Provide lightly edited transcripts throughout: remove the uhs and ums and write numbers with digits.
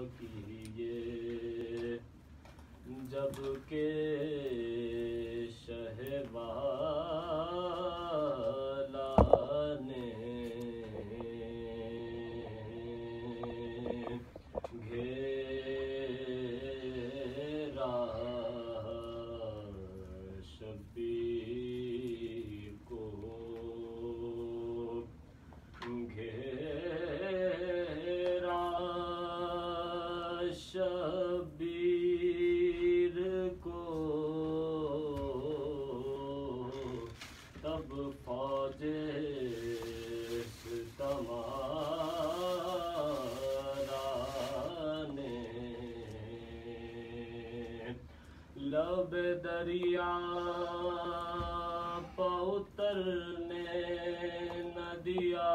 کیے جب کہ شہوالا نے گھیرا شبیر کو گھیرا شبیر کو تب فوج تمہارا نے لب دریا پہ اترنے نہ دیا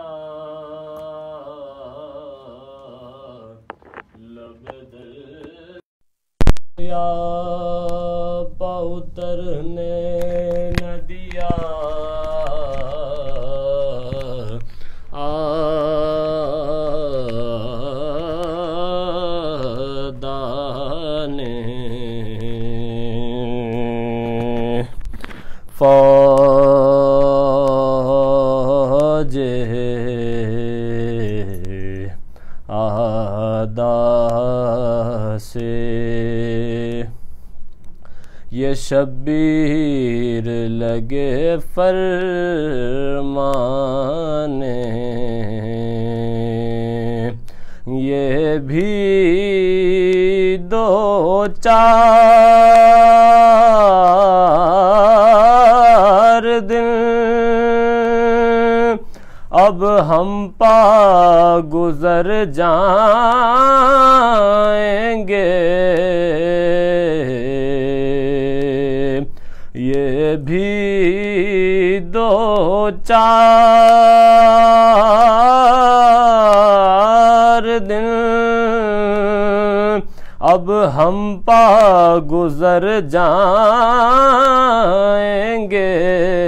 لب دریا پہ اترنے نہ دیا فوج آدھا سے یہ شبیر لگے فرمانے یہ بھی دو چار دن اب ہم پا گزر جائیں گے یہ بھی دو چار دن اب ہم پا گزر جائیں گے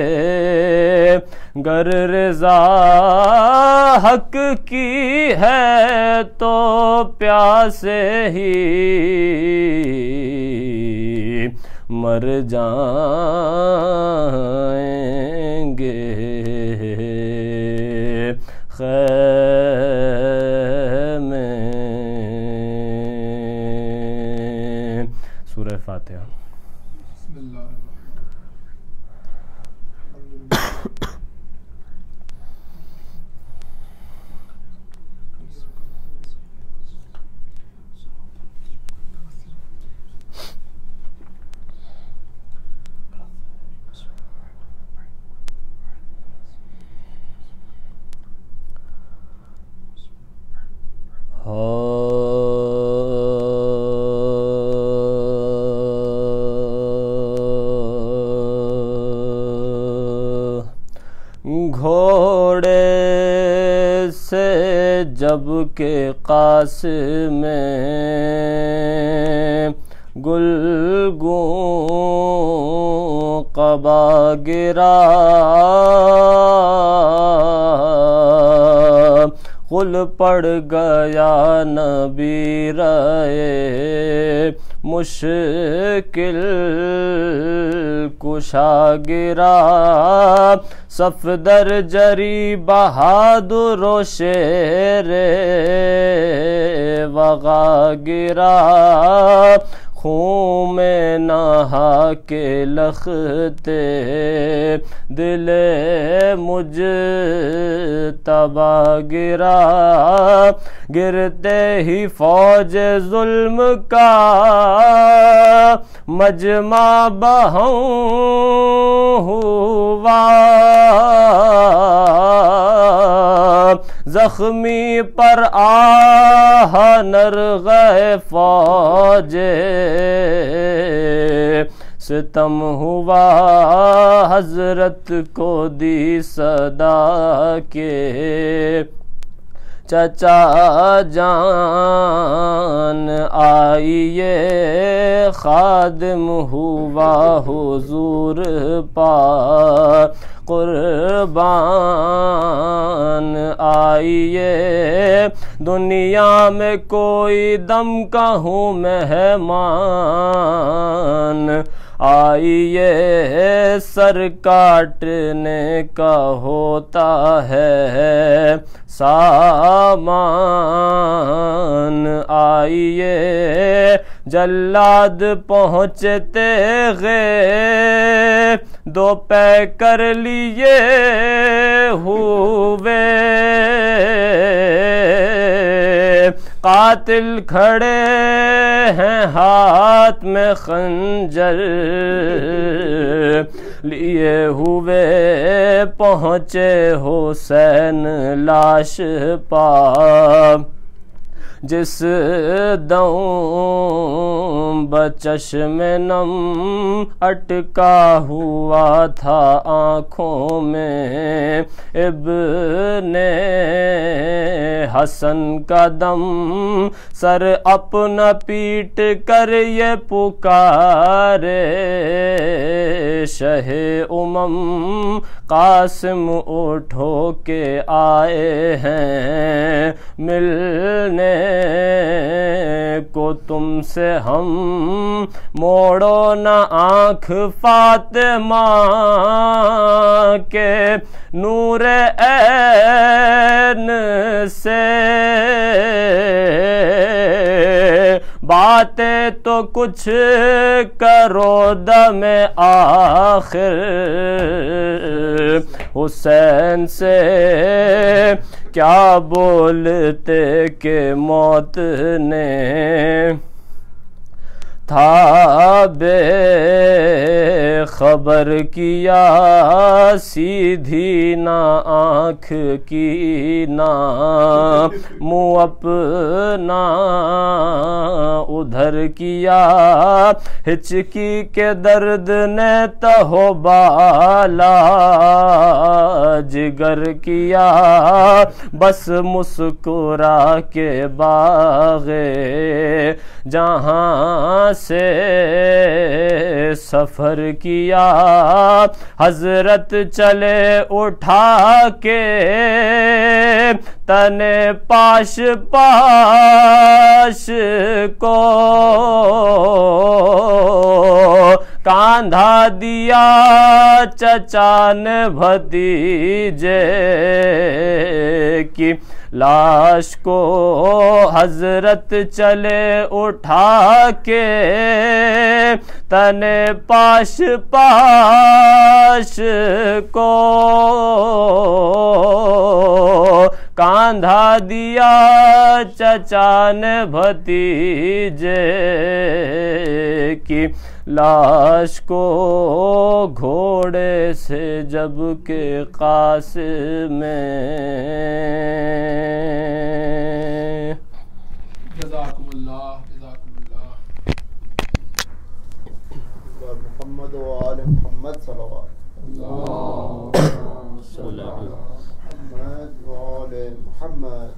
گر رضا حق کی ہے تو پیاسے ہی مر جائیں گے خیمے سورہ فاتحہ بسم اللہ گھوڑے سے جب کہ قاسم میں گلگوں قبا گرا غل پڑ گیا نبی رہے مشکل کشا گرا صفدر جری بہادر و شیر وغا گرا خون میں نہا کے لختے دل مجتبی گرا گرتے ہی فوج ظلم کا مجمع بہوں ہوا زخمی پر آہ نرغہ فوج ستم ہوا حضرت کو دی صدا کے چچا جان آئیے خادم ہوا حضور پاک قربان آئیے دنیا میں کوئی دم کا ہوں مہمان آئیے سر کاٹنے کا ہوتا ہے سامان آئیے جلاد پہنچتے گئے دو پے کر لیے ہوئے قاتل کھڑے ہیں ہاتھ میں خنجر لیے ہوئے پہنچے حسین لاش پا جس دم بچشم نم اٹکا ہوا تھا آنکھوں میں ابن حسن کا دم سر اپنا پیٹ کر یہ پکارے شہ امم قاسم اٹھو کے آئے ہیں ملنے کو تم سے ہم موڑو نہ آنکھ فاطمہ کے نور عین سے باتیں تو کچھ کرو دم آخر حسین سے کیا بولتے کہ موت نے تھا بے خبر کیا سیدھی نہ آنکھ کی نہ منہ اپنا ادھر کیا ہچکی کے درد نے تہو بالا جگر کیا بس مسکرا کے باغے جہاں سے سفر کیا حضرت چلے اٹھا کے تنے پاش پاش کو کاندھا دیا چچا نے بھتیجے کی لاش کو حضرت چلے اٹھا کے تنے پاش پاش کو کاندھا دیا چچا نے بھتیجے کی لاش کو گھوڑے سے جب کہ قاسم میں جزاکم اللہ محمد و آل محمد صلوات محمد و آل محمد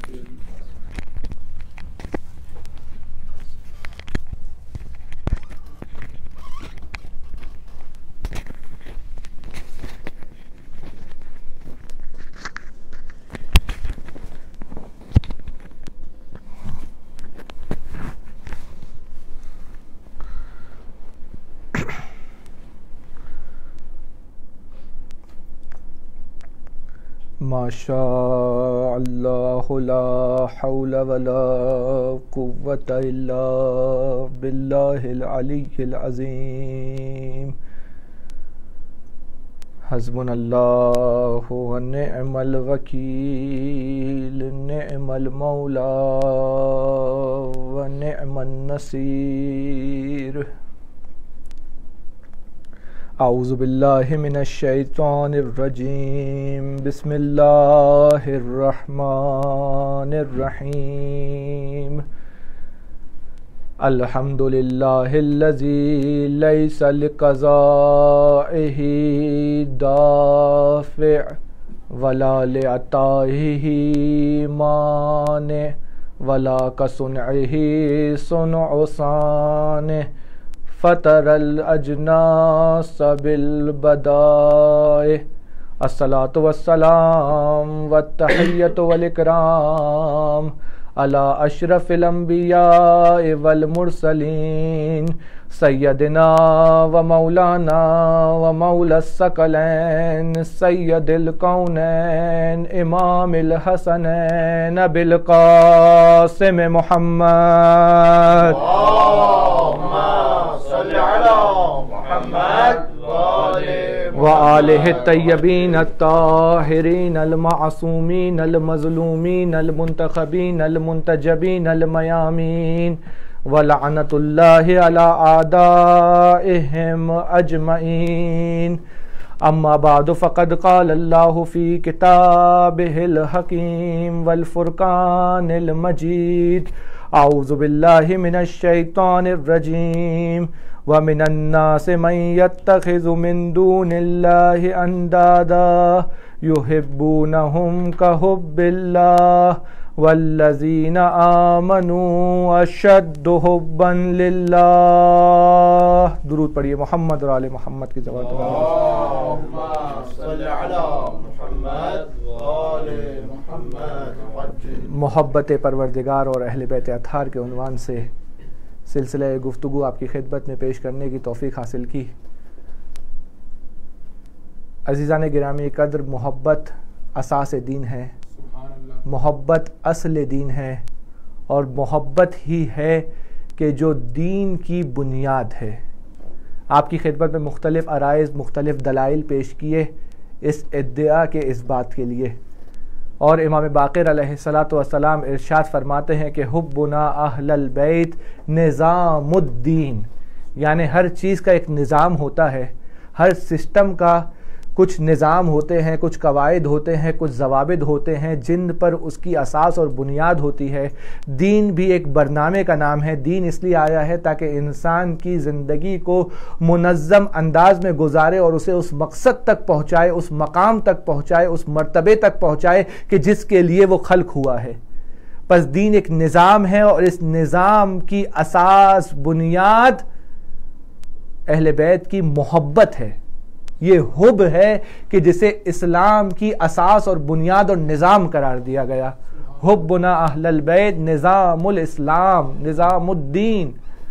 ما شاء اللہ لا حول ولا قوة الا باللہ العلی العظیم حسبنا اللہ ونعم الوکیل نعم المولا ونعم النصیر اعوذ باللہ من الشیطان الرجیم بسم اللہ الرحمن الرحیم الحمد للہ الذی لیس لقضائہ دافع ولا لعطائہ مانع ولا کصنعہ صنع صانع فطر الاجناس بالبدائع الصلاۃ والسلام والتحیۃ والاکرام علی اشرف الانبیاء والمرسلین سیدنا و مولانا و مولا الثقلین سید الکونین امام الحسنین بالقاسم محمد صلی علی محمد وآلہ الطیبین الطاہرین المعصومین المظلومین المنتخبین المنتجبین المیامین ولعنت اللہ علی اعدائہم اجمعین اما بعد فقد قال اللہ فی کتابہ الحکیم والفرقان المجید اعوذ باللہ من الشیطان الرجیم وَمِنَ النَّاسِ مَن يَتَّخِذُ مِن دُونِ اللَّهِ أَندَادًا يُحِبُّونَهُمْ كَحُبِّ اللَّهِ وَالَّذِينَ آمَنُوا أَشَدُّ حُبًّا لِلَّهِ درود پڑھیے محمد اور آل محمد کی زبان اللہم صلی علی محمد وآل محمد. محبت پروردگار اور اہل بیت اطہار کے عنوان سے سلسلہ گفتگو آپ کی خدمت میں پیش کرنے کی توفیق حاصل کی. عزیزان گرامی قدر، محبت اساس دین ہے، محبت اصل دین ہے، اور محبت ہی ہے کہ جو دین کی بنیاد ہے. آپ کی خدمت میں مختلف عرائض، مختلف دلائل پیش کیے اس ادعا کے اس بات کے لیے، اور امام باقر علیہ السلام ارشاد فرماتے ہیں کہ حبنا اہل البیت نظام الدین، یعنی ہر چیز کا ایک نظام ہوتا ہے، ہر سسٹم کا کچھ نظام ہوتے ہیں، کچھ قواعد ہوتے ہیں، کچھ ضوابط ہوتے ہیں جن پر اس کی اساس اور بنیاد ہوتی ہے. دین بھی ایک برنامے کا نام ہے. دین اس لیے آیا ہے تاکہ انسان کی زندگی کو منظم انداز میں گزارے اور اسے اس مقصد تک پہنچائے، اس مقام تک پہنچائے، اس مرتبے تک پہنچائے کہ جس کے لیے وہ خلق ہوا ہے. پس دین ایک نظام ہے، اور اس نظام کی اساس، بنیاد اہل بیت کی محبت ہے. یہ حب ہے کہ جسے اسلام کی اساس اور بنیاد اور نظام قرار دیا گیا. حبنا اہل البیت نظام الاسلام، نظام الدین.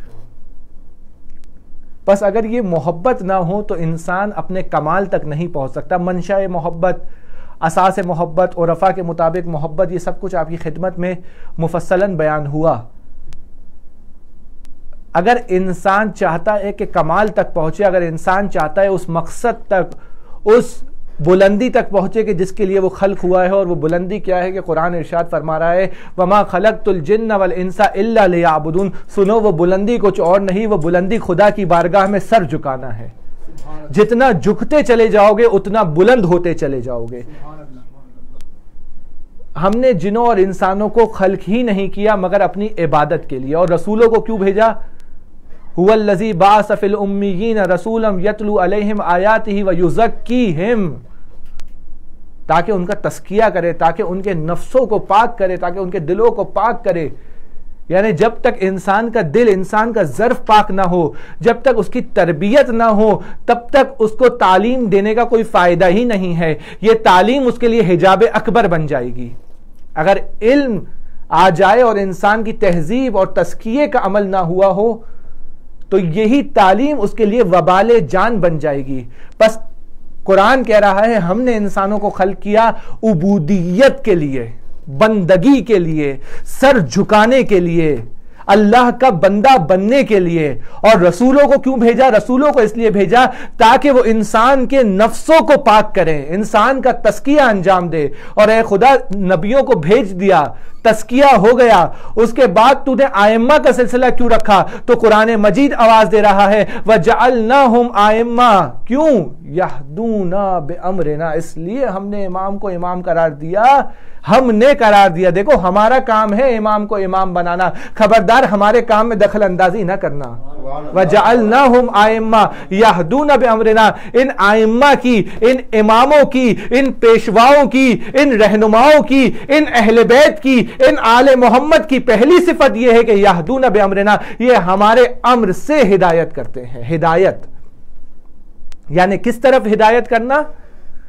پس اگر یہ محبت نہ ہو تو انسان اپنے کمال تک نہیں پہنچ سکتا. منشاء محبت، اساس محبت، عرفاء کے مطابق محبت، یہ سب کچھ آپ کی خدمت میں مفصلاً بیان ہوا. اگر انسان چاہتا ہے کہ کمال تک پہنچے، اگر انسان چاہتا ہے اس مقصد تک، اس بلندی تک پہنچے کہ جس کے لیے وہ خلق ہوا ہے، اور وہ بلندی کیا ہے کہ قرآن ارشاد فرما رہا ہے وَمَا خَلَقْتُ الْجِنَّ وَالْإِنسَ إِلَّا لِيَعْبُدُونَ. سنو، وہ بلندی کچھ اور نہیں، وہ بلندی خدا کی بارگاہ میں سر جھکانا ہے. جتنا جھکتے چلے جاؤ گے اتنا بلند ہوتے چلے جاؤ گے. ہم نے جنوں اور انسانوں کو خلق ہی نہیں کیا مگر اپنی عبادت کے لیے. اور رسولوں کو کیوں بھیجا؟ هو الذی بعث فی الامیین رسولا یتلو علیہم آیاتہ ویزکیہم، تاکہ ان کا تزکیہ کرے، تاکہ ان کے نفسوں کو پاک کرے، تاکہ ان کے دلوں کو پاک کرے. یعنی جب تک انسان کا دل، انسان کا ظرف پاک نہ ہو، جب تک اس کی تربیت نہ ہو، تب تک اس کو تعلیم دینے کا کوئی فائدہ ہی نہیں ہے. یہ تعلیم اس کے لیے حجاب اکبر بن جائے گی. اگر علم آ جائے اور انسان کی تہذیب اور تزکیے کا عمل نہ ہوا ہو تو یہی تعلیم اس کے لیے وبال جان بن جائے گی. بس قرآن کہہ رہا ہے ہم نے انسانوں کو خلق کیا عبودیت کے لیے، بندگی کے لیے، سر جھکانے کے لیے، اللہ کا بندہ بننے کے لیے. اور رسولوں کو کیوں بھیجا؟ رسولوں کو اس لیے بھیجا تاکہ وہ انسان کے نفسوں کو پاک کریں، انسان کا تزکیہ انجام دے. اور اے خدا، نبیوں کو بھیج دیا، تزکیہ ہو گیا، اس کے بعد تو نے آئمہ کا سلسلہ کیوں رکھا؟ تو قرآن مجید آواز دے رہا ہے وَجَعَلْنَاهُمْ آئمہ. کیوں؟ يَهْدُونَ بِأَمْرِنَا. اس لیے ہم نے امام کو امام قرار دیا، ہم نے قرار دیا. دیکھو ہمارا کام ہے امام کو امام بنانا، خبردار ہمارے کام میں دخل اندازی نہ کرنا. وَجَعَلْنَاهُمْ آئمہ يَهْدُونَ بِأَمْرِنَا. ان آئمہ کی، ان اماموں کی، ان پیشواؤں کی، ان رہنماؤں کی، ان اہل بیت کی، ان آل محمد کی پہلی صفت یہ ہے کہ یہدون بامرنا، یہ ہمارے امر سے ہدایت کرتے ہیں. ہدایت یعنی کس طرف ہدایت کرنا؟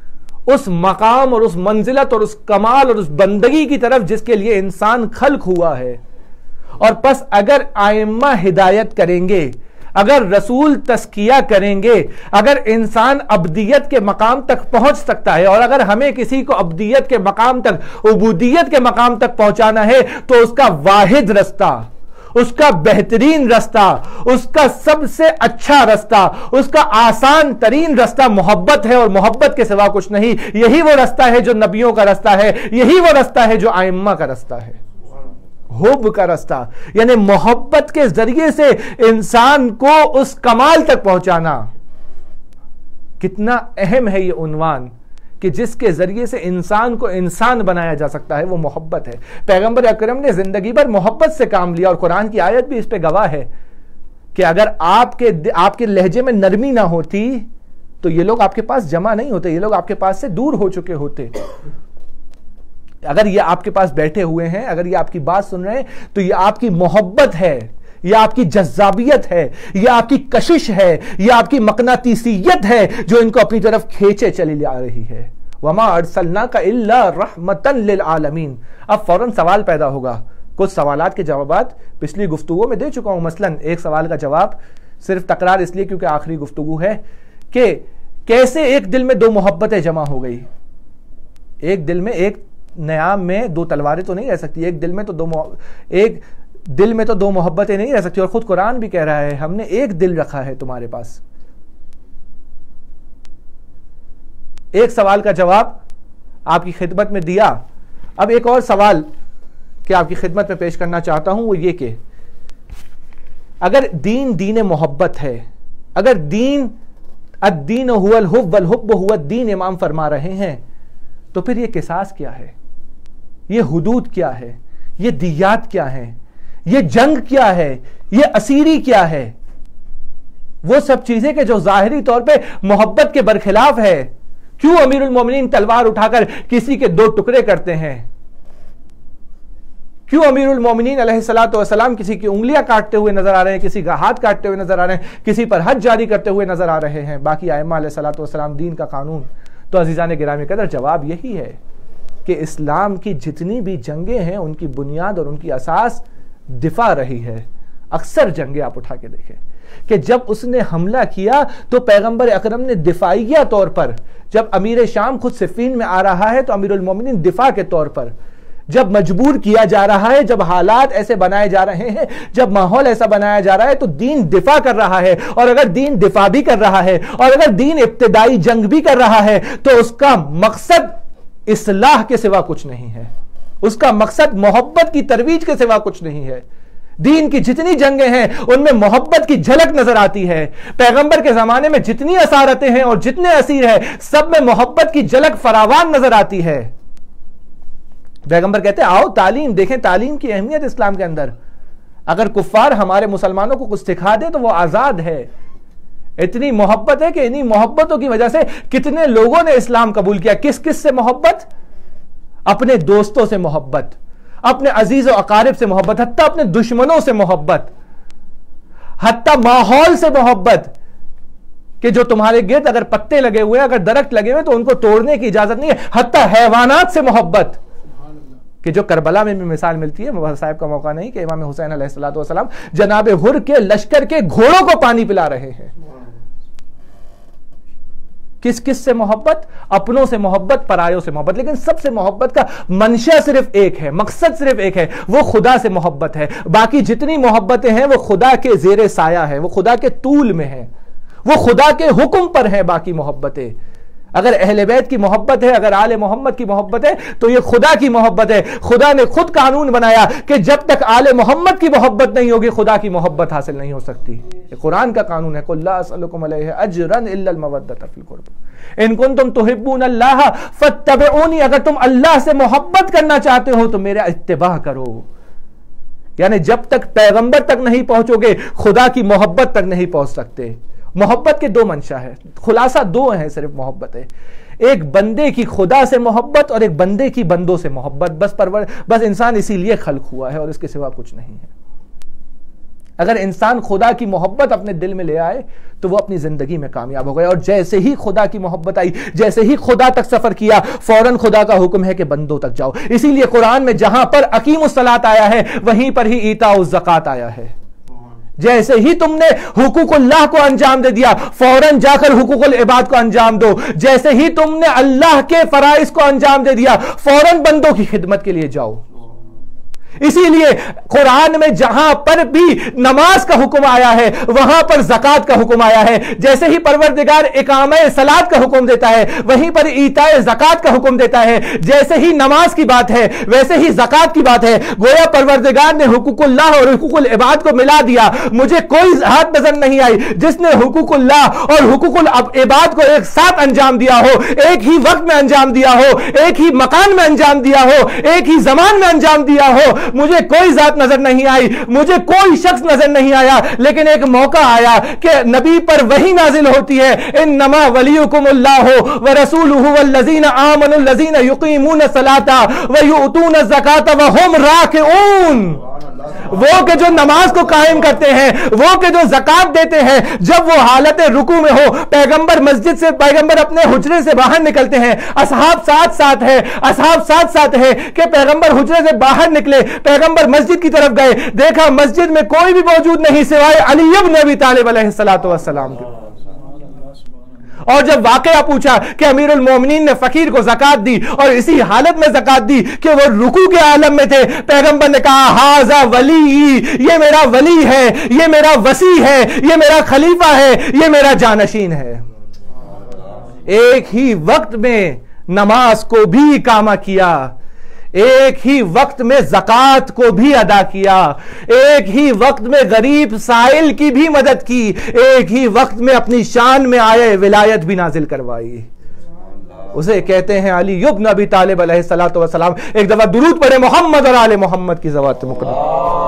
اس مقام اور اس منزلت اور اس کمال اور اس بندگی کی طرف جس کے لیے انسان خلق ہوا ہے. اور پس اگر ائمہ ہدایت کریں گے، اگر رسول تزکیہ کریں گے، اگر انسان ابدیت کے مقام تک پہنچ سکتا ہے، اور اگر ہمیں کسی کو ابدیت کے مقام تک، عبودیت کے مقام تک پہنچانا ہے، تو اس کا واحد رستہ، اس کا بہترین رستہ، اس کا سب سے اچھا رستہ، اس کا آسان ترین رستہ محبت ہے، اور محبت کے سوا کچھ نہیں. یہی وہ رستہ ہے جو نبیوں کا رستہ ہے، یہی وہ رستہ ہے جو ائمہ کا رستہ ہے، حب کا رستہ. یعنی محبت کے ذریعے سے انسان کو اس کمال تک پہنچانا. کتنا اہم ہے یہ عنوان کہ جس کے ذریعے سے انسان کو انسان بنایا جا سکتا ہے، وہ محبت ہے. پیغمبر اکرم نے زندگی بھر محبت سے کام لیا، اور قرآن کی آیت بھی اس پہ گواہ ہے کہ اگر آپ کے لہجے میں نرمی نہ ہوتی تو یہ لوگ آپ کے پاس جمع نہیں ہوتے، یہ لوگ آپ کے پاس سے دور ہو چکے ہوتے. اگر یہ آپ کے پاس بیٹھے ہوئے ہیں، اگر یہ آپ کی بات سن رہے ہیں، تو یہ آپ کی محبت ہے، یہ آپ کی جذابیت ہے، یہ آپ کی کشش ہے، یہ آپ کی مقناطیسیت ہے جو ان کو اپنی طرف کھینچے چلی آ رہی ہے. وَمَا أَرْسَلْنَاكَ إِلَّا رَحْمَةً لِلْعَالَمِينَ. اب فوراً سوال پیدا ہوگا. کچھ سوالات کے جوابات پچھلی گفتگو میں دے چکا ہوں. مثلا ایک سوال کا جواب صرف تکرار اس لیے کیونکہ آخری گفتگو ہے کہ کیسے ایک دل میں دو محبتیں جمع ہو گئی. ایک دل میں، ایک نیام میں دو تلواریں تو نہیں رہ سکتی. ایک دل میں تو دو محبتیں نہیں رہ سکتی. اور خود قرآن بھی کہہ رہا ہے ہم نے ایک دل رکھا ہے تمہارے پاس. ایک سوال کا جواب آپ کی خدمت میں دیا. اب ایک اور سوال کہ آپ کی خدمت میں پیش کرنا چاہتا ہوں، وہ یہ کہ اگر دین محبت ہے، اگر الدین هو الحب والحب هو الدین امام فرما رہے ہیں، تو پھر یہ قصاص کیا ہے، یہ حدود کیا ہے، یہ دیات کیا ہے، یہ جنگ کیا ہے، یہ اسیری کیا ہے؟ وہ سب چیزیں کہ جو ظاہری طور پہ محبت کے برخلاف ہے. کیوں امیر المومنین تلوار اٹھا کر کسی کے دو ٹکڑے کرتے ہیں؟ کیوں امیر المومنین علیہ الصلوۃ والسلام کسی کی انگلیاں کاٹتے ہوئے نظر آ رہے ہیں، کسی کا ہاتھ کاٹتے ہوئے نظر آ رہے ہیں، کسی پر حد جاری کرتے ہوئے نظر آ رہے ہیں، باقی ائمہ علیہ الصلوۃ والسلام دین کا قانون؟ تو عزیزان گرامی قدر جواب یہی ہے کہ اسلام کی جتنی بھی جنگیں ہیں ان کی بنیاد اور ان کی اساس دفاع رہی ہے. اکثر جنگیں آپ اٹھا کے دیکھیں کہ جب اس نے حملہ کیا تو پیغمبر اکرم نے دفاعیہ طور پر، جب امیر شام خود صفین میں آ رہا ہے تو امیر المومنین دفاع کے طور پر، جب مجبور کیا جا رہا ہے، جب حالات ایسے بنائے جا رہے ہیں، جب ماحول ایسا بنایا جا رہا ہے، تو دین دفاع کر رہا ہے. اور اگر دین دفاع بھی کر رہا ہے، اور اگر دین ابتدائی جنگ بھی کر رہا ہے، تو اس کا مقصد اصلاح کے سوا کچھ نہیں ہے. اس کا مقصد محبت کی ترویج کے سوا کچھ نہیں ہے. دین کی جتنی جنگیں ہیں ان میں محبت کی جھلک نظر آتی ہے. پیغمبر کے زمانے میں جتنی اسارتیں ہیں اور جتنے اسیر ہیں، سب میں محبت کی جھلک فراوان نظر آتی ہے. پیغمبر کہتے ہیں آؤ تعلیم دیکھیں، تعلیم کی اہمیت اسلام کے اندر. اگر کفار ہمارے مسلمانوں کو کچھ سکھا دے تو وہ آزاد ہے. اتنی محبت ہے کہ انہی محبتوں کی وجہ سے کتنے لوگوں نے اسلام قبول کیا. کس کس سے محبت؟ اپنے دوستوں سے محبت، اپنے عزیز و اقارب سے محبت، حتیٰ اپنے دشمنوں سے محبت، حتیٰ ماحول سے محبت کہ جو تمہارے گرد اگر پتے لگے ہوئے، اگر درخت لگے ہوئے تو ان کو توڑنے کی اجازت نہیں ہے. حتیٰ حیوانات سے محبت کہ جو کربلا میں بھی مثال ملتی ہے. مبارک صاحب کا موقع نہیں کہ امام حسین علیہ السلام جناب حر کے لشکر کے گھوڑوں کو پانی پلا رہے ہیں. کس کس سے محبت؟ اپنوں سے محبت، پرایوں سے محبت. لیکن سب سے محبت کا منشا صرف ایک ہے، مقصد صرف ایک ہے، وہ خدا سے محبت ہے. باقی جتنی محبتیں ہیں وہ خدا کے زیر سایہ ہیں، وہ خدا کے طول میں ہیں، وہ خدا کے حکم پر ہیں. باقی محبتیں اگر اہل بیت کی محبت ہے، اگر آل محمد کی محبت ہے، تو یہ خدا کی محبت ہے. خدا نے خود قانون بنایا کہ جب تک آل محمد کی محبت نہیں ہوگی خدا کی محبت حاصل نہیں ہو سکتی. یہ قرآن کا قانون ہے. قُلْ لَا أَسْأَلُكُمْ عَلَيْهِ أَجْرًا إِلَّا الْمَوَدَّةَ فِي الْقُرْبِ إِن كُنتُمْ تُحِبُّونَ اللَّهَ فَاتَّبِعُونِي. اگر تم اللہ سے محبت کرنا چاہتے ہو تو میرا اتباع کرو. یعنی جب تک پیغمبر تک نہیں پہنچو گے خدا کی محبت تک نہیں پہنچ سکتے. محبت کے دو منشا ہے، خلاصہ دو ہیں صرف محبت ہے. ایک بندے کی خدا سے محبت اور ایک بندے کی بندوں سے محبت. بس انسان اسی لیے خلق ہوا ہے اور اس کے سوا کچھ نہیں ہے. اگر انسان خدا کی محبت اپنے دل میں لے آئے تو وہ اپنی زندگی میں کامیاب ہو گئے. اور جیسے ہی خدا کی محبت آئی, جیسے ہی خدا تک سفر کیا, فوراً خدا کا حکم ہے کہ بندوں تک جاؤ. اسی لیے قرآن میں جہاں پر اقیم الصلاۃ آیا ہے وہیں پر ہی ایتاء الزکات آیا ہے. جیسے ہی تم نے حقوق اللہ کو انجام دے دیا, فوراً جا کر حقوق العباد کو انجام دو. جیسے ہی تم نے اللہ کے فرائض کو انجام دے دیا, فوراً بندوں کی خدمت کے لیے جاؤ. اسی لیے قرآن میں جہاں پر بھی نماز کا حکم آیا ہے وہاں پر زکوٰۃ کا حکم آیا ہے. جیسے ہی پروردگار اقامہ صلاۃ کا حکم دیتا ہے وہیں پر ایتاء زکوٰۃ کا حکم دیتا ہے. جیسے ہی نماز کی بات ہے ویسے ہی زکوٰۃ کی بات ہے. گویا پروردگار نے حقوق اللہ اور حقوق العباد کو ملا دیا. مجھے کوئی ذات نظر نہیں آئی جس نے حقوق اللہ اور حقوق العباد کو ایک ساتھ انجام دیا ہو, ایک ہی وقت میں انجام دیا ہو, ایک ہی مکان میں انجام دیا ہو, ایک ہی زمان میں انجام دیا ہو. مجھے کوئی ذات نظر نہیں آئی, مجھے کوئی شخص نظر نہیں آیا, لیکن ایک موقع آیا کہ نبی پر وحی نازل ہوتی ہے, انما ولیکم اللہ ورسولہ والذین آمنوا الذین یقیمون الصلاۃ ویؤتون الزکاۃ وہم راکعون. وہ کہ جو نماز کو قائم کرتے ہیں, وہ کہ جو زکات دیتے ہیں, جب وہ حالت رکوع میں ہو, پیغمبر مسجد سے, پیغمبر اپنے حجرے سے باہر نکلتے ہیں, اصحاب ساتھ ساتھ ہے کہ پیغمبر حجرے سے باہر نکلے, پیغمبر مسجد کی طرف گئے, دیکھا مسجد میں کوئی بھی موجود نہیں سوائے علی ابن ابی طالب علیہ الصلوۃ والسلام کے. اور جب واقعہ پوچھا کہ امیر المومنین نے فقیر کو زکات دی اور اسی حالت میں زکات دی کہ وہ رکوع کے عالم میں تھے, پیغمبر نے کہا ہاذا ولی, یہ میرا ولی ہے, یہ میرا وصی ہے, یہ میرا خلیفہ ہے, یہ میرا جانشین ہے. ایک ہی وقت میں نماز کو بھی اقامہ کیا, ایک ہی وقت میں زکوٰۃ کو بھی ادا کیا, ایک ہی وقت میں غریب سائل کی بھی مدد کی, ایک ہی وقت میں اپنی شان میں آئے ولایت بھی نازل کروائی. اسے کہتے ہیں علی ابن ابی طالب علیہ الصلوۃ والسلام. ایک دفعہ درود پڑھے محمد اور آل محمد کی ذوات مقدس.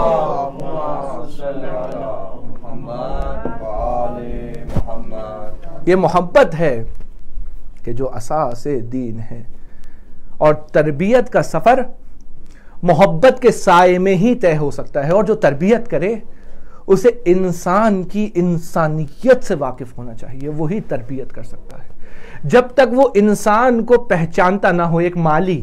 یہ محبت ہے کہ جو اساس دین ہے, اور تربیت کا سفر محبت کے سائے میں ہی طے ہو سکتا ہے. اور جو تربیت کرے اسے انسان کی انسانیت سے واقف ہونا چاہیے, وہی تربیت کر سکتا ہے. جب تک وہ انسان کو پہچانتا نہ ہو, ایک مالی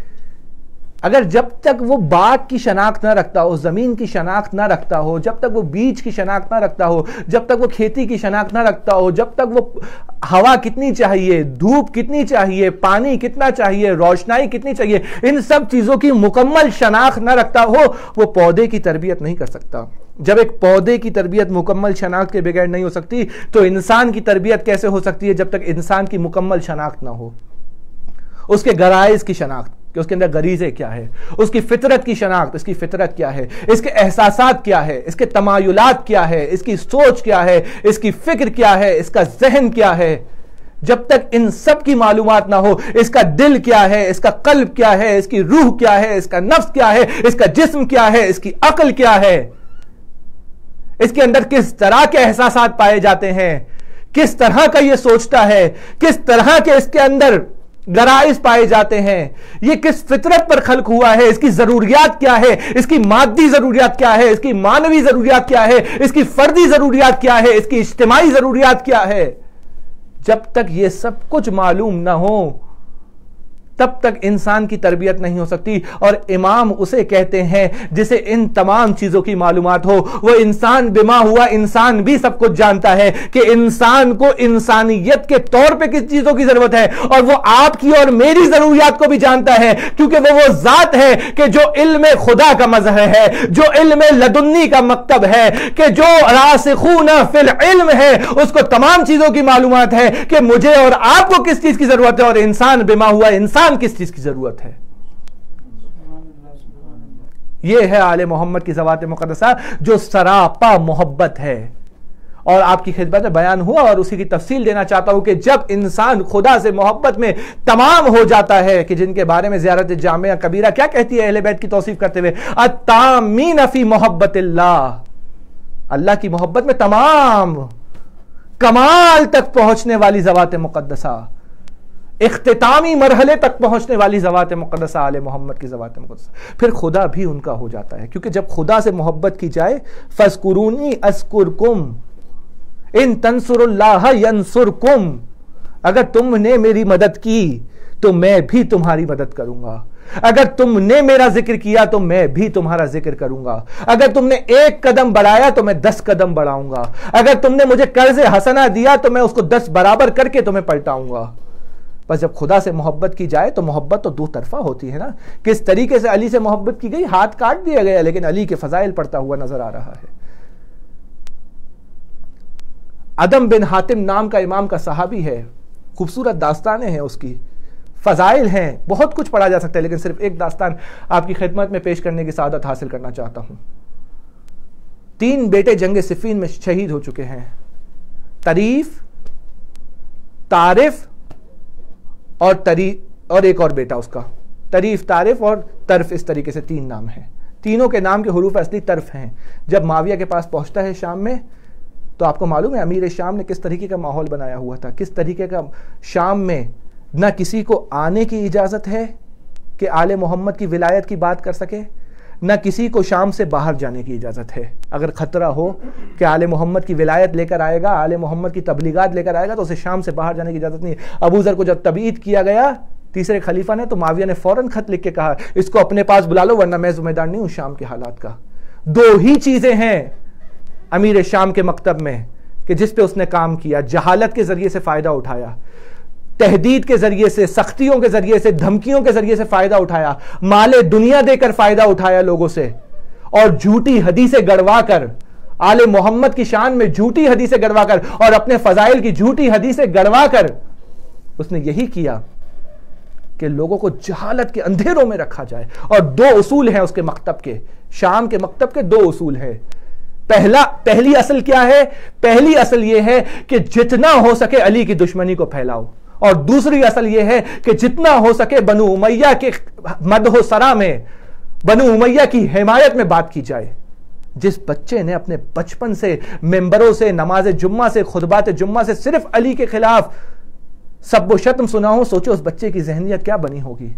اگر جب تک وہ باغ کی شناخت نہ رکھتا ہو, زمین کی شناخت نہ رکھتا ہو, جب تک وہ بیج کی شناخت نہ رکھتا ہو, جب تک وہ کھیتی کی شناخت نہ رکھتا ہو, جب تک وہ ہوا کتنی چاہیے, دھوپ کتنی چاہیے, پانی کتنا چاہیے, روشنائی کتنی چاہیے, ان سب چیزوں کی مکمل شناخت نہ رکھتا ہو, وہ پودے کی تربیت نہیں کر سکتا. جب ایک پودے کی تربیت مکمل شناخت کے بغیر نہیں ہو سکتی تو انسان کی تربیت کیسے ہو سکتی ہے جب تک انسان کی مکمل شناخت نہ ہو, اس کے غرائز کی شناخت کہ اس کے اندر غریزے کیا ہے, اس کی فطرت کی شناخت, اس کی فطرت کیا ہے, اس کے احساسات کیا ہے, اس کے تمایلات کیا ہے, اس کی سوچ کیا ہے, اس کی فکر کیا ہے, اس کا ذہن کیا ہے. جب تک ان سب کی معلومات نہ ہو, اس کا دل کیا ہے, اس کا قلب کیا ہے, اس کی روح کیا ہے, اس کا نفس کیا ہے, اس کا جسم کیا ہے, اس کی عقل کیا ہے, اس کے اندر کس طرح کے احساسات پائے جاتے ہیں, کس طرح کا یہ سوچتا ہے, کس طرح کے اس کے اندر غرائز پائے جاتے ہیں, یہ کس فطرت پر خلق ہوا ہے, اس کی ضروریات کیا ہے, اس کی مادی ضروریات کیا ہے, اس کی معنوی ضروریات کیا ہے, اس کی فردی ضروریات کیا ہے, اس کی اجتماعی ضروریات کیا ہے. جب تک یہ سب کچھ معلوم نہ ہو تب تک انسان کی تربیت نہیں ہو سکتی. اور امام اسے کہتے ہیں جسے ان تمام چیزوں کی معلومات ہو. وہ انسان بما ہوا, انسان بھی سب کچھ جانتا ہے کہ انسان کو انسانیت کے طور پہ کس چیزوں کی ضرورت ہے, اور وہ آپ کی اور میری ضروریات کو بھی جانتا ہے, کیونکہ وہ ذات ہے کہ جو علم خدا کا مظہر ہے, جو علم لدنی کا مکتب ہے, کہ جو راسخون فی العلم ہے, اس کو تمام چیزوں کی معلومات ہے کہ مجھے اور آپ کو کس چیز کی ضرورت ہے, اور انسان بما ہوا, انسان کس چیز کی ضرورت ہے. یہ ہے آل محمد کی ذوات مقدسہ جو سراپا محبت ہے. اور آپ کی خدمت میں بیان ہوا اور اسی کی تفصیل دینا چاہتا ہوں کہ جب انسان خدا سے محبت میں تمام ہو جاتا ہے, کہ جن کے بارے میں زیارت جامعہ کبیرہ کیا کہتی ہے اہل بیت کی توصیف کرتے ہوئے, التامین فی محبت اللہ, اللہ کی محبت میں تمام کمال تک پہنچنے والی ذوات مقدسہ. اختتامی مرحلے تک پہنچنے والی ذوات مقدسہ آل محمد کی ذوات مقدسہ، پھر خدا بھی ان کا ہو جاتا ہے، کیونکہ جب خدا سے محبت کی جائے فَاذْكُرُونِي أَذْكُرْكُمْ ان تنصر اللہ ینصرکم، اگر تم نے میری مدد کی تو میں بھی تمہاری مدد کروں گا، اگر تم نے میرا ذکر کیا تو میں بھی تمہارا ذکر کروں گا، اگر تم نے 1 قدم بڑھایا تو میں 10 قدم بڑھاؤں گا، اگر تم نے مجھے قرض حسنہ دیا تو میں اس کو 10 برابر کر کے تمہیں پلٹاؤں گا۔ بس جب خدا سے محبت کی جائے تو محبت تو 2 طرفہ ہوتی ہے نا۔ کس طریقے سے علی سے محبت کی گئی، ہاتھ کاٹ دیا گیا لیکن علی کے فضائل پڑھتا ہوا نظر آ رہا ہے۔ عدم بن حاتم نام کا امام کا صحابی ہے، خوبصورت داستانیں ہیں، اس کی فضائل ہیں، بہت کچھ پڑھا جا سکتا ہے، لیکن صرف ایک داستان آپ کی خدمت میں پیش کرنے کی سعادت حاصل کرنا چاہتا ہوں۔ 3 بیٹے جنگ صفین میں شہید ہو چکے ہیں، طریف، طارف اور ایک اور بیٹا اس کا، طریف، طارف اور طرف، اس طریقے سے 3 نام ہیں، تینوں کے نام کے حروف اصلی طرف ہیں۔ جب معاویہ کے پاس پہنچتا ہے شام میں تو آپ کو معلوم ہے امیر شام نے کس طریقے کا ماحول بنایا ہوا تھا، کس طریقے کا شام میں نہ کسی کو آنے کی اجازت ہے کہ آل محمد کی ولایت کی بات کر سکے، نہ کسی کو شام سے باہر جانے کی اجازت ہے۔ اگر خطرہ ہو کہ آل محمد کی ولایت لے کر آئے گا، آل محمد کی تبلیغات لے کر آئے گا، تو اسے شام سے باہر جانے کی اجازت نہیں ہے۔ ابو ذر کو جب تبعید کیا گیا تیسرے خلیفہ نے تو معاویہ نے فوراً خط لکھ کے کہا اس کو اپنے پاس بلا لو ورنہ میں ذمہ دار نہیں ہوں شام کے حالات کا۔ 2 ہی چیزیں ہیں امیر شام کے مکتب میں کہ جس پہ اس نے کام کیا، جہالت کے ذریعے سے فائدہ اٹھایا، تہدید کے ذریعے سے، سختیوں کے ذریعے سے، دھمکیوں کے ذریعے سے فائدہ اٹھایا، مال دنیا دے کر فائدہ اٹھایا لوگوں سے، اور جھوٹی حدیثیں گڑوا کر، آل محمد کی شان میں جھوٹی حدیثیں گڑوا کر اور اپنے فضائل کی جھوٹی حدیثیں گڑوا کر اس نے یہی کیا کہ لوگوں کو جہالت کے اندھیروں میں رکھا جائے۔ اور 2 اصول ہیں اس کے مکتب کے، شام کے مکتب کے 2 اصول ہیں۔ پہلی اصل کیا ہے؟ پہلی اصل یہ ہے کہ جتنا ہو سکے علی کی دشمنی کو پھیلاؤ، اور دوسری اصل یہ ہے کہ جتنا ہو سکے بنو امیہ کے مدح و ثنا میں، بنو امیہ کی حمایت میں بات کی جائے۔ جس بچے نے اپنے بچپن سے ممبروں سے، نماز جمعہ سے، خطبات جمعہ سے صرف علی کے خلاف سب و شتم سنا ہو، سوچو اس بچے کی ذہنیت کیا بنی ہوگی۔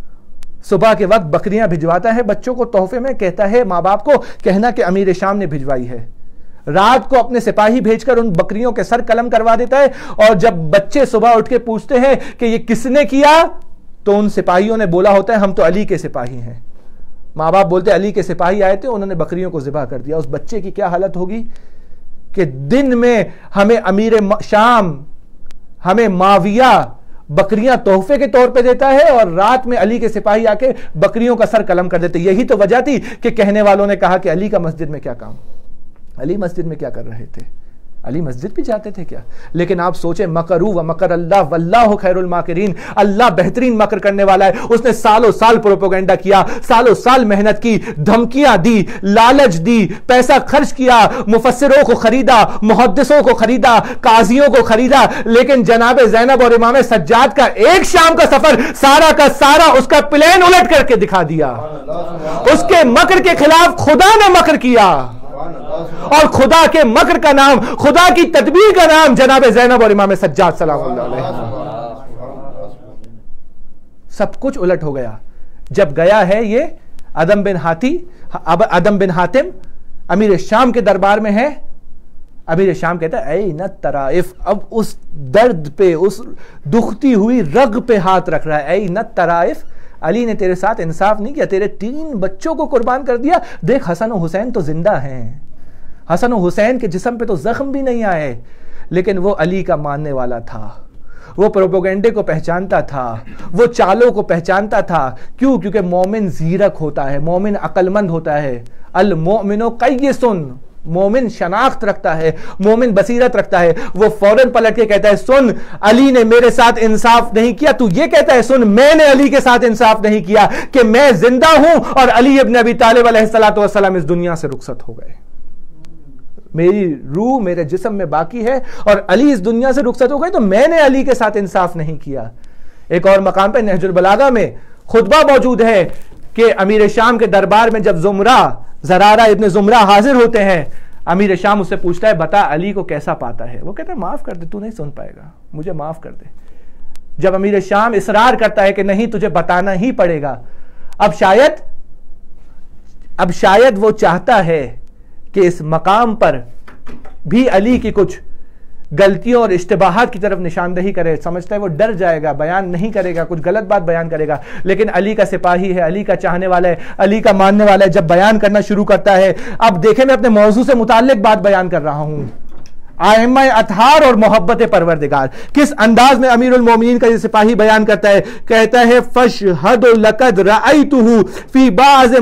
صبح کے وقت بکریاں بھجواتا ہے بچوں کو تحفے میں، کہتا ہے ماں باپ کو کہنا کہ امیر شام نے بھجوائی ہے، رات کو اپنے سپاہی بھیج کر ان بکریوں کے سر قلم کروا دیتا ہے، اور جب بچے صبح اٹھ کے پوچھتے ہیں کہ یہ کس نے کیا تو ان سپاہیوں نے بولا ہوتا ہے ہم تو علی کے سپاہی ہیں۔ ماں باپ بولتے علی کے سپاہی آئے تھے، انہوں نے بکریوں کو ذبح کر دیا۔ اس بچے کی کیا حالت ہوگی کہ دن میں ہمیں امیر شام، ہمیں معاویہ بکریاں تحفے کے طور پہ دیتا ہے، اور رات میں علی کے سپاہی آ کے بکریوں کا سر قلم کر دیتے۔ یہی تو وجہ تھی کہ کہنے والوں نے کہا کہ علی کا مسجد میں کیا کام، علی مسجد میں کیا کر رہے تھے، علی مسجد بھی جاتے تھے کیا؟ لیکن آپ سوچیں مکروا ومکر اللہ واللہ خیر الماکرین، اللہ بہترین مکر کرنے والا ہے۔ اس نے سالوں سال پروپیگنڈا کیا، سالوں سال محنت کی، دھمکیاں دی، لالچ دی، پیسہ خرچ کیا، مفسروں کو خریدا، محدثوں کو خریدا، قاضیوں کو خریدا، لیکن جناب زینب اور امام سجاد کا ایک شام کا سفر سارا کا سارا اس کا پلان الٹ کر کے دکھا دیا۔ اس کے مکر کے خلاف خدا نے مکر کیا، اور خدا کے مکر کا نام، خدا کی تدبیر کا نام جناب زینب اور امام سجاد سلام اللہ علیہ۔ سب کچھ الٹ ہو گیا جب گیا ہے یہ عدم بن حاتم امیر شام کے دربار میں ہے۔ امیر شام کہتا ہے اے نت طرائف، اب اس درد پہ، اس دکھتی ہوئی رگ پہ ہاتھ رکھ رہا ہے، اے نت طرائف، علی نے تیرے ساتھ انصاف نہیں کیا، تیرے 3 بچوں کو قربان کر دیا، دیکھ حسن و حسین تو زندہ ہیں، حسن و حسین کے جسم پہ تو زخم بھی نہیں آئے، لیکن وہ علی کا ماننے والا تھا، وہ پروپیگنڈے کو پہچانتا تھا، وہ چالوں کو پہچانتا تھا۔ کیوں؟ کیونکہ مومن زیرک ہوتا ہے، مومن عقل مند ہوتا ہے۔ المؤمن قیس، مومن شناخت رکھتا ہے، مومن بصیرت رکھتا ہے۔ وہ فوراً پلٹ کے کہتا ہے سن، علی نے میرے ساتھ انصاف نہیں کیا، تو یہ کہتا ہے سن میں نے علی کے ساتھ انصاف نہیں کیا کہ میں زندہ ہوں اور علی ابن ابی طالب علیہ السلام اس دنیا سے رخصت ہو گئے، میری روح میرے جسم میں باقی ہے اور علی اس دنیا سے رخصت ہو گئے، تو میں نے علی کے ساتھ انصاف نہیں کیا۔ ایک اور مقام پہ نہج البلاغہ میں خطبہ موجود ہے کہ امیر شام کے دربار میں جب زرارہ ابن زمرہ حاضر ہوتے ہیں، امیر شام اس سے پوچھتا ہے بتا علی کو کیسا پاتا ہے؟ وہ کہتا ہے معاف کر دے، تو نہیں سن پائے گا، مجھے معاف کر دے۔ جب امیر شام اصرار کرتا ہے کہ نہیں تجھے بتانا ہی پڑے گا. اب شاید وہ چاہتا ہے کہ اس مقام پر بھی علی کی کچھ غلطیوں اور اشتباہات کی طرف نشاندہی کرے. سمجھتا ہے وہ ڈر جائے گا, بیان نہیں کرے گا, کچھ غلط بات بیان کرے گا. لیکن علی کا سپاہی ہے, علی کا چاہنے والا ہے, علی کا ماننے والا ہے. جب بیان کرنا شروع کرتا ہے, اب دیکھیں میں اپنے موضوع سے متعلق بات بیان کر رہا ہوں, ائمہ اطہار اور محبت پروردگار. کس انداز میں امیر المومنین کا یہ سپاہی بیان کرتا ہے. کہتا ہے فاشہد لقد رأیتہ فی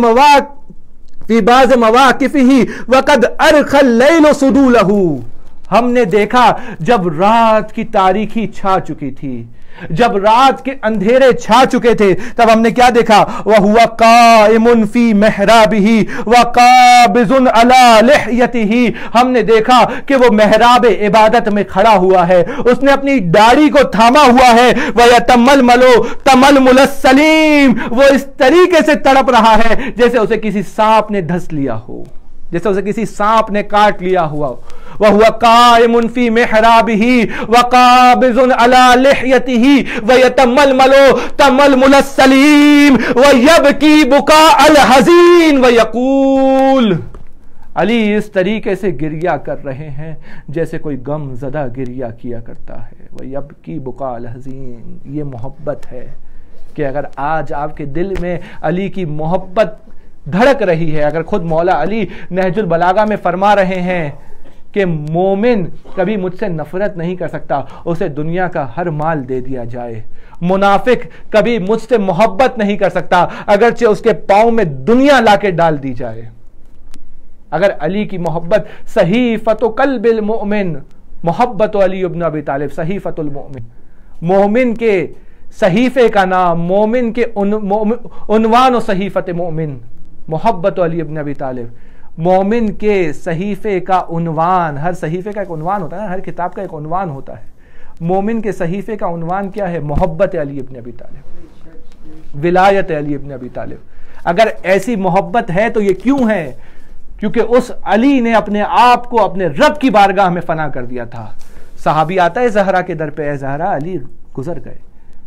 بعض مواقفہ وقد ارخى اللیل صدولہ. ہم نے دیکھا جب رات کی تاریکی چھا چکی تھی, جب رات کے اندھیرے چھا چکے تھے, تب ہم نے کیا دیکھا؟ وَهُوَ قَائِمٌ فِي مِحْرَابِهِ وَقَابِضٌ عَلَى لِحْيَتِهِ. ہم نے دیکھا کہ وہ محراب عبادت میں کھڑا ہوا ہے, اس نے اپنی داڑھی کو تھاما ہوا ہے. وَيَتَمَّلْمَلُ تَمَلْمُلَ السَّلِيمِ. وہ اس طریقے سے تڑپ رہا ہے جیسے اسے کسی سانپ نے ڈھس لیا ہو, جیسے اسے کسی سانپ نے کاٹ لیا ہوا. وَهُوَ قَائِمٌ فِي مِحْرَابِهِ وَقَابِضٌ عَلَى لِحْيَتِهِ وَيَتَمَّلْمَلُ تَمَلْمُلَ السَّلِيمِ وَيَبْكِي بُكَاءَ الْحَزِينِ وَيَقُولُ. علی اس طریقے سے گریہ کر رہے ہیں جیسے کوئی غم زدہ گریہ کیا کرتا ہے. وَيَبْكِي بُكَاءَ الْحَزِينِ. یہ محبت ہے کہ اگر آج آپ کے دل میں علی کی محبت دھڑک رہی ہے, اگر خود مولا علی نہج البلاغہ میں فرما رہے ہیں کہ مومن کبھی مجھ سے نفرت نہیں کر سکتا, اسے دنیا کا ہر مال دے دیا جائے. منافق کبھی مجھ سے محبت نہیں کر سکتا اگرچہ اس کے پاؤں میں دنیا لا کے ڈال دی جائے. اگر علی کی محبت صحیفۃ قلب المؤمن, محبت علی ابن ابی طالب صحیفۃ المؤمن, مومن کے صحیفے کا نام, مومن کے عنوان و صحیفت مومن, محبت علی ابن ابی طالب. مومن کے صحیفے کا عنوان, ہر صحیفے کا ایک عنوان ہوتا ہے, ہر کتاب کا ایک عنوان ہوتا ہے. مومن کے صحیفے کا عنوان کیا ہے؟ محبت علی ابن ابی طالب, ولایت علی ابن ابی طالب. اگر ایسی محبت ہے تو یہ کیوں ہے؟ کیونکہ اس علی نے اپنے آپ کو اپنے رب کی بارگاہ میں فنا کر دیا تھا. صحابی آتا ہے زہرا کے در پہ, اے زہرا علی گزر گئے.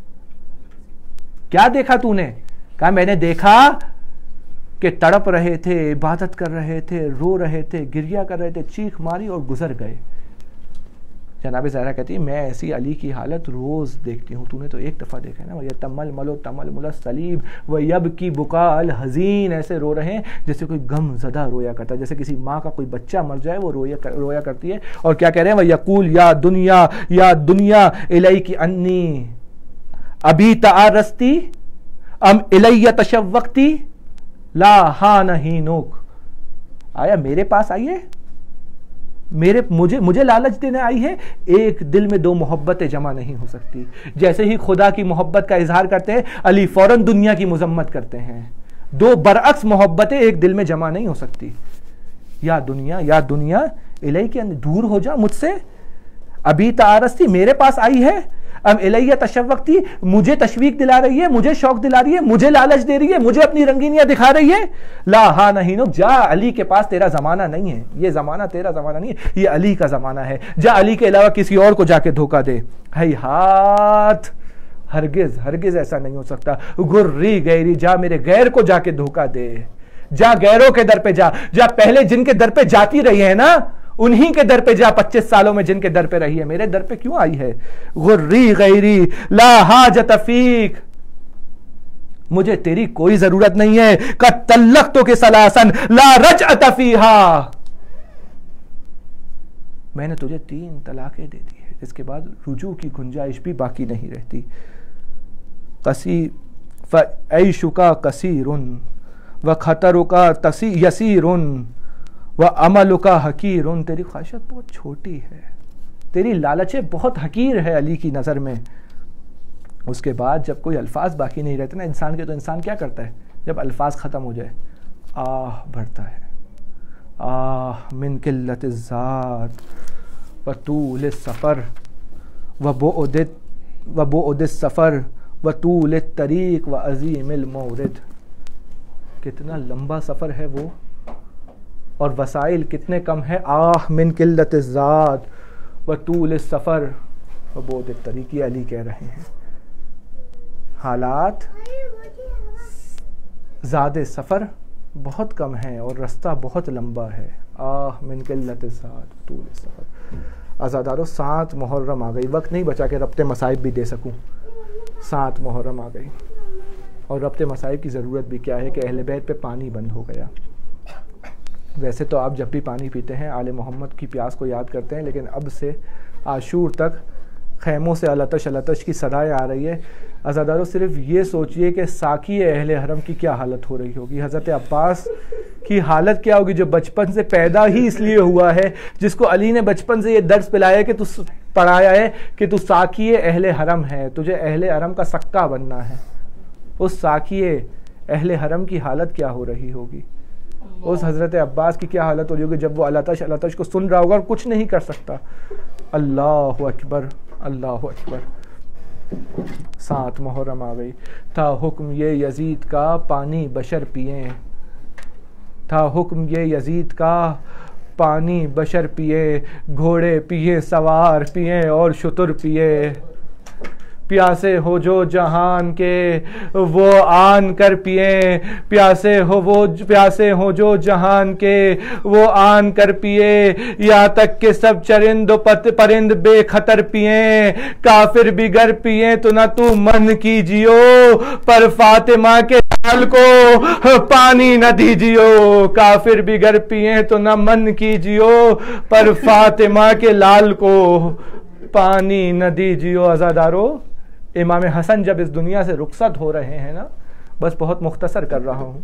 کیا دیکھا تو نے؟ کہا میں نے دیکھا کہ تڑپ رہے تھے, عبادت کر رہے تھے, رو رہے تھے, گریہ کر رہے تھے, چیخ ماری اور گزر گئے. جناب زہرا کہتی ہے میں ایسی علی کی حالت روز دیکھتی ہوں, تو نے تو ایک دفعہ دیکھا ہے نا. وَيَتَمَّلْمَلُ تَمَلْمُلَ السَّلِيمِ وَيَبْكِي بُكَاءَ الْحَزِينِ. ایسے رو رہے ہیں جیسے کوئی غم زدہ رویا کرتا ہے, جیسے کسی ماں کا کوئی بچہ مر جائے وہ رویا کرتی ہے. اور کیا کہہ رہے ہیں؟ وَيَقُولُ یا دنیا الیک انی ابی تعارستی ام الی تشوقتی لا ہان ہینوک. آیا میرے پاس آئی ہے, مجھے لالچ دینے آئی ہے؟ ایک دل میں دو محبتیں جمع نہیں ہو سکتی. جیسے ہی خدا کی محبت کا اظہار کرتے ہیں علی فوراً دنیا کی مذمت کرتے ہیں. دو برعکس محبتیں ایک دل میں جمع نہیں ہو سکتی. یا دنیا الیک دور ہو جا مجھ سے, ابھی تعارستی میرے پاس آئی ہے, ام الیہ تشوقتی مجھے تشویق دلا رہی ہے, مجھے شوق دلا رہی ہے, مجھے لالچ دے رہی ہے, مجھے اپنی رنگینیاں دکھا رہی ہے. لا ہا نہیں, جا علی کے پاس تیرا زمانہ نہیں ہے, یہ زمانہ تیرا زمانہ نہیں ہے, یہ علی کا زمانہ ہے. جا علی کے علاوہ کسی اور کو جا کے دھوکہ دے. ہاتھ ہرگز ایسا نہیں ہو سکتا. گری غیری, جا میرے غیر کو جا کے دھوکہ دے, جا غیروں کے در پہ جا پہلے جن کے در پہ جاتی رہی ہے نا انہی کے در پہ جا. 25 سالوں میں جن کے در پہ رہی ہے, میرے در پہ کیوں آئی ہے؟ غری غیری لا حاجت فیک, مجھے تیری کوئی ضرورت نہیں ہے. قد طلقتک ثلاثا لا رجعت فیہا, میں نے تجھے 3 طلاقیں دے دی ہے جس کے بعد رجوع کی گنجائش بھی باقی نہیں رہتی. فعیشک کثیر وخطرک یسیر وعملک حقیر, تیری خواہشت بہت چھوٹی ہے, تیری لالچیں بہت حقیر ہے علی کی نظر میں. اس کے بعد جب کوئی الفاظ باقی نہیں رہتے نا انسان کے, تو انسان کیا کرتا ہے جب الفاظ ختم ہو جائے؟ آہ بھرتا ہے. آہ من قلت الذات وطول السفر وبعد السفر وطول الطریق وعظیم المورد. کتنا لمبا سفر ہے وہ اور وسائل کتنے کم ہے. آہ من قلت الذات وطول السفر وبعد الطریق, یہ علی کہہ رہے ہیں. حالات زیادہ سفر بہت کم ہیں اور رستہ بہت لمبا ہے. من قلت الزاد طول سفر. عزادارو 7 محرم آ گئی، وقت نہیں بچا کہ ربط مصائب بھی دے سکوں. 7 محرم آ گئی اور ربط مصائب کی ضرورت بھی کیا ہے کہ اہل بیت پہ پانی بند ہو گیا. ویسے تو آپ جب بھی پانی پیتے ہیں آل محمد کی پیاس کو یاد کرتے ہیں، لیکن اب سے عاشور تک خیموں سے التش التش کی صدائیں آ رہی ہے. عزادارو صرف یہ سوچئے کہ ساقی اہل حرم کی کیا حالت ہو رہی ہوگی. حضرت عباس کی حالت کیا ہوگی جو بچپن سے پیدا ہی اس لیے ہوا ہے، جس کو علی نے بچپن سے یہ درس پلایا کہ پڑھایا ہے کہ تو ساقی اہل حرم ہے، تجھے اہل حرم کا سکہ بننا ہے. اس ساقی اہل حرم کی حالت کیا ہو رہی ہوگی، اس حضرت عباس کی کیا حالت ہو رہی ہوگی جب وہ التش التش کو سن رہا ہوگا اور کچھ نہیں کر سکتا. اللہ اکبر اللہ اکبر. 7 محرم آ گئی. تھا حکم یہ یزید کا پانی بشر پیئیں، تھا حکم یہ یزید کا پانی بشر پیئے، گھوڑے پیئے سوار پیئے اور شتر پیئے. پیاسے ہو جو جہان کے وہ آن کر پیئیں، پیاسے ہو جو جہان کے وہ آن کر پیئے، یہاں تک کہ سب چرند و پرند بے خطر پیئیں. کافر بھی گر پیئیں تو نہ تو من کیجیو، پر فاطمہ کے لال کو پانی نہ دیجیو. کافر بھی گر پیئیں تو نہ من کیجیو، پر فاطمہ کے لال کو پانی نہ دیجیو. عزادارو امام حسن جب اس دنیا سے رخصت ہو رہے ہیں نا، بس بہت مختصر کر رہا ہوں،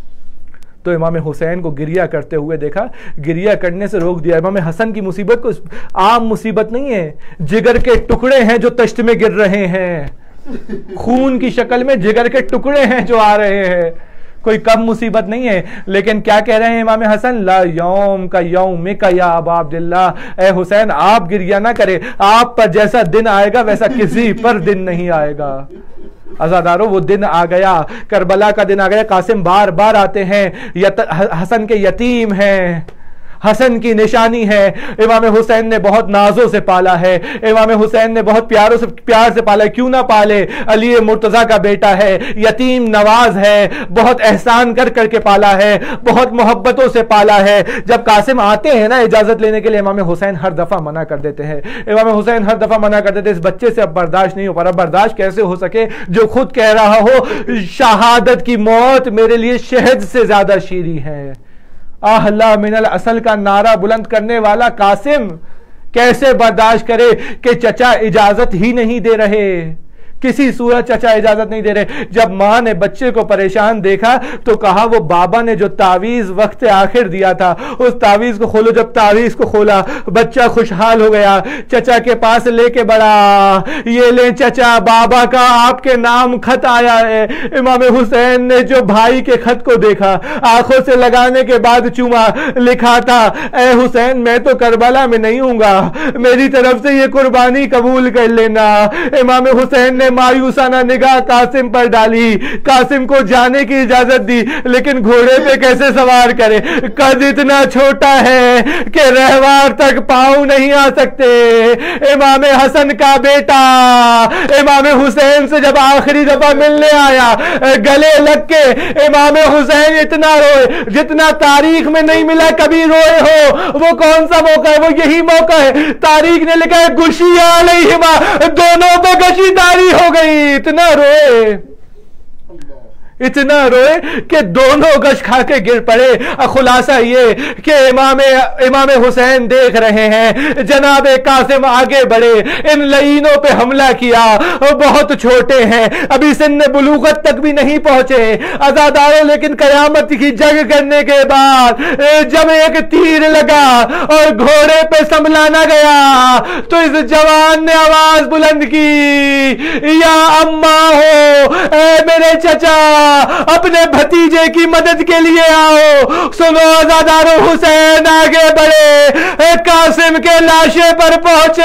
تو امام حسین کو گریہ کرتے ہوئے دیکھا، گریہ کرنے سے روک دیا. امام حسن کی مصیبت کو عام مصیبت نہیں ہے، جگر کے ٹکڑے ہیں جو تشت میں گر رہے ہیں، خون کی شکل میں جگر کے ٹکڑے ہیں جو آ رہے ہیں، کوئی کم مصیبت نہیں ہے. لیکن کیا کہہ رہے ہیں امام حسن؟ لا یوم کا یوم کا یا ابا عبداللہ، اے حسین آپ گریہ نہ کرے، آپ پر جیسا دن آئے گا ویسا کسی پر دن نہیں آئے گا. عزادارو وہ دن آ گیا، کربلا کا دن آ گیا. قاسم بار بار آتے ہیں، حسن کے یتیم ہیں، حسن کی نشانی ہے. امام حسین نے بہت نازوں سے پالا ہے، امام حسین نے بہت پیار سے پالا ہے. کیوں نہ پالے، علی مرتضیٰ کا بیٹا ہے، یتیم نواز ہے، بہت احسان کر کے پالا ہے، بہت محبتوں سے پالا ہے. جب قاسم آتے ہیں نا اجازت لینے کے لیے، امام حسین ہر دفعہ منع کر دیتے ہیں. امام حسین ہر دفعہ منع کر دیتے ہیں، اس بچے سے اب برداشت نہیں ہو پا رہا. برداشت کیسے ہو سکے جو خود کہہ رہا ہو شہادت کی موت میرے لیے شہد سے زیادہ شیریں ہے. احلا من الاصل کا نعرہ بلند کرنے والا قاسم کیسے برداشت کرے کہ چچا اجازت ہی نہیں دے رہے، کسی صورت چچا اجازت نہیں دے رہے. جب ماں نے بچے کو پریشان دیکھا تو کہا وہ بابا نے جو تعویذ وقت آخر دیا تھا اس تعویذ کو کھولو. جب تعویذ کو کھولا بچہ خوشحال ہو گیا، چچا کے پاس لے کے بڑھا، یہ لیں چچا بابا کا آپ کے نام خط آیا ہے. امام حسین نے جو بھائی کے خط کو دیکھا، آنکھوں سے لگانے کے بعد چوما، لکھا تھا اے حسین میں تو کربلا میں نہیں ہوں گا، میری طرف سے یہ قربانی قبول کر لینا. امام حسین نے مایوسانہ نگاہ قاسم پر ڈالی، قاسم کو جانے کی اجازت دی، لیکن گھوڑے پہ کیسے سوار کرے؟ قد اتنا چھوٹا ہے کہ رہوار تک پاؤں نہیں آ سکتے. امام حسن کا بیٹا امام حسین سے جب آخری دفعہ ملنے آیا، گلے لگ کے امام حسین اتنا روئے جتنا تاریخ میں نہیں ملا کبھی روئے ہو. وہ کون سا موقع ہے؟ وہ یہی موقع ہے. تاریخ نے لکھا ہے گشی علیہما، دونوں پہ گشی تاری ہو گئی. اتنا روئے کہ دونوں گش کھا کے گر پڑے. خلاصہ یہ کہ امام حسین دیکھ رہے ہیں جناب قاسم آگے بڑھے، ان لعینوں پہ حملہ کیا، بہت چھوٹے ہیں، ابھی سن بلوغت تک بھی نہیں پہنچے. عزاداروں لیکن قیامت کی جنگ کرنے کے بعد جب ایک تیر لگا اور گھوڑے پہ سنبھلانا گیا تو اس جوان نے آواز بلند کی، یا اماں ہو، اے میرے چچا اپنے بھتیجے کی مدد کے لیے آؤ. سنو عزادارو، حسین آگے بڑھے، قاسم کے لاشے پر پہنچے.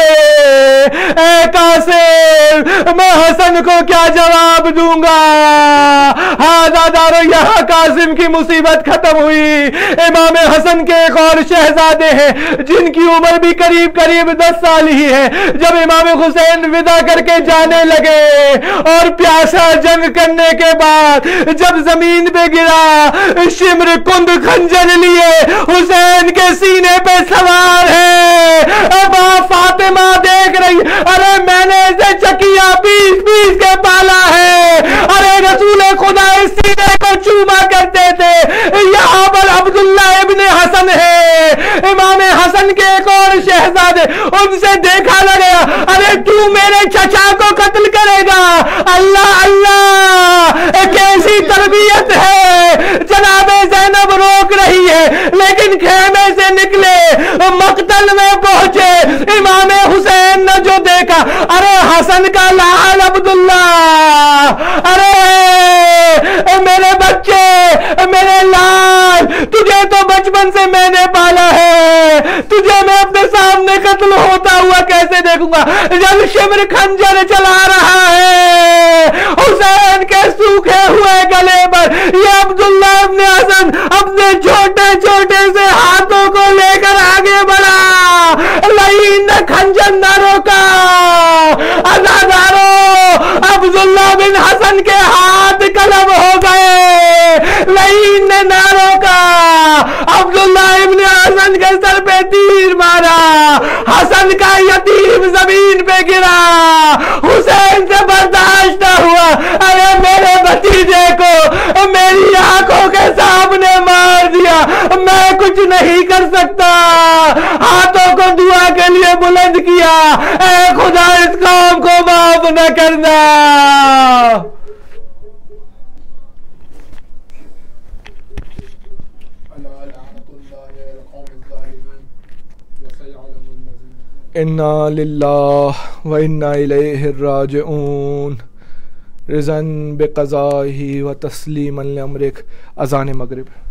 اے قاسم میں حسن کو کیا جواب دوں گا؟ ہادادارو یہاں قاسم کی مصیبت ختم ہوئی. امام حسن کے ایک اور شہزادے ہیں جن کی عمر بھی قریب 10 سال ہی ہے. جب امام حسین ودا کر کے جانے لگے اور پیاسا جنگ کرنے کے بعد جب زمین پہ گرا، شمر کند خنجر لیے حسین کے سینے پہ سوار ہے. اب فاطمہ دیکھ رہی، ارے میں نے اسے چکیا پیس کے پالا ہے. ارے رسول خدا اس سینے کو چوما کرتے تھے. یہاں پر عبداللہ ابن حسن ہے، امام حسن کے ایک اور شہزادے، ان سے دیکھا لگا، ارے تو میرے چچا کو قتل کرے گا. اللہ اللہ، کیسی تربیت ہے. جناب زینب روک رہی ہے لیکن خیمے سے نکلے، مقتل میں پہنچے. امام حسین نے جو دیکھا، ارے حسن کا لعل عبداللہ، ارے میرے بچے، میرے لال، تجھے تو بچپن سے میں نے پالا ہے، تجھے میں اپنے سامنے قتل ہوتا ہوا کیسے دیکھوں گا. جب شمر خنجر چلا رہا ہے حسین کے سوکھے ہوئے گلے پر، یہ عبداللہ ابن حسن اپنے چھوٹے چھوٹے سے ہاتھوں کو لے کر آگے بڑھا. لعین نے خنجر نہ روکا. عزادارو، عبداللہ بن حسن کے ہاتھ قلم ہو گئے. لعین نے نہ روکا. عبداللہ ابن حسن کے سر پہ تیر مارا. حسن کا یتیم زمین پہ گرا. حسین سے برداشت نہ ہوا. ارے میرے بھتیجے کو میری آنکھوں کے سامنے مار دیا، میں کچھ نہیں کر سکتا. ہاتھوں کو دعا کے لیے بلند کیا، اے خدا اس قوم کو معاف نہ کرنا. انا للہ و انا الیہ راجعون. رضا بقضائہ و تسلیما لامرک. اذان مغرب.